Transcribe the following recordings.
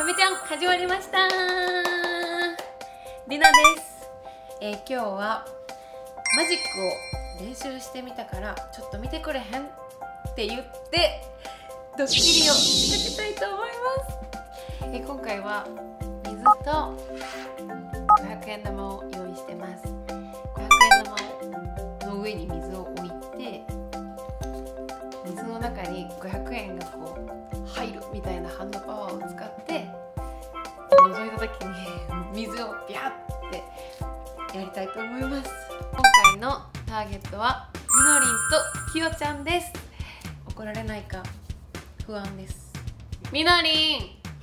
めちゃん始まりました。りなです。今日はマジックを練習してみたからちょっと見てくれへんって言ってドッキリを仕掛けたいと思います。今回は水と500円玉を用意してます。500円玉の上に水を置いて、水の中に500円がこう入るみたいなハンドパワーを使って覗いた時に水をビャッてやりたいと思います。今回のターゲットはみのりんときよちゃんです。怒られないか不安です。みのりん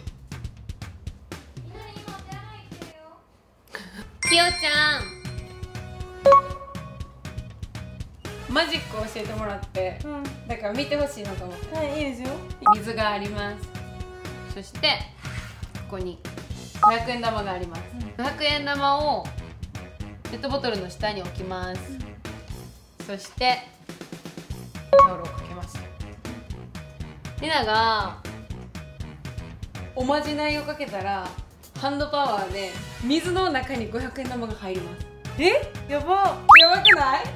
きよちゃんマジックを教えてもらって、だから見てほしいなと思って。 はい、いいですよ。 水があります。そしてここに500円玉があります。500円玉をペットボトルの下に置きます。そしてタオルをかけます。りながおまじないをかけたらハンドパワーで水の中に500円玉が入ります。 やば。 やばくない？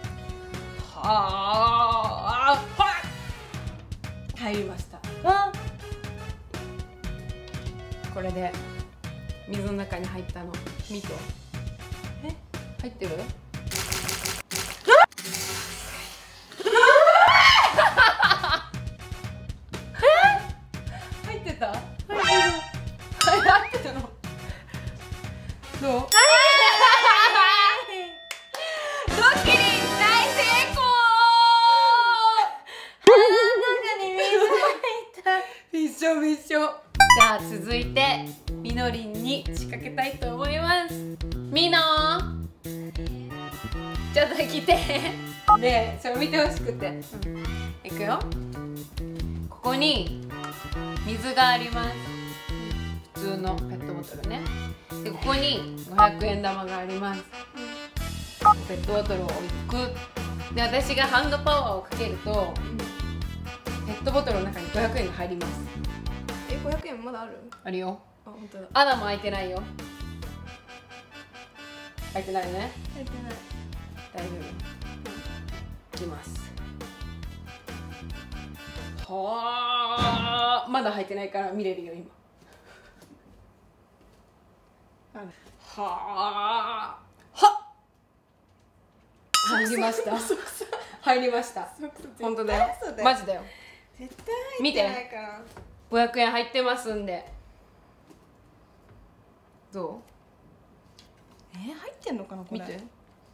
はあ、入りました。これで水の中に入ったの見て。入ってる？入ってた？入ってたの？どう？ドッキリ大成功！びっしょびっしょ。じゃあ続いてみのりんに仕掛けたいと思います。みのちょっと来てで、それ見てほしくて、いくよ。ここに水があります。普通のペットボトルね。で、ここに500円玉があります。ペットボトルを置く。で、私がハンドパワーをかけるとペットボトルの中に500円が入ります。 500円まだある？ あるよ。 あ、本当だ。 穴も開いてないよ。開いてないね。 入ってない。 大丈夫。いきます。はあ、まだ入ってないから見れるよ今。はあ、はっ。入りました。入りました。本当だよ。マジだよ。 絶対入ってないから。 500円入ってますんで。どう？ 入ってんのかなこれ。 見て。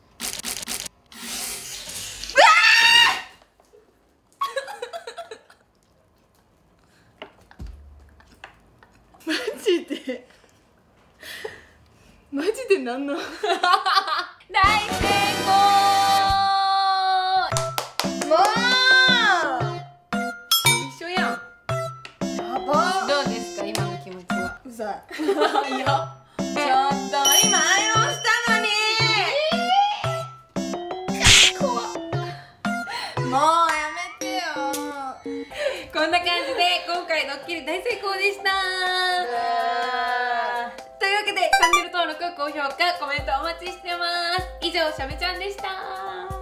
マジでマジでなんの大成功！ もう一緒やん。 やば。 どうですか今の気持ちは？ うざい。 いや、ちょっと今アイロンしたのに。怖っ。 もうやめてよ。 こんな感じで今回ドッキリ大成功でした。というわけでチャンネル登録、高評価、コメントお待ちしてます。以上、しゃべちゃんでした。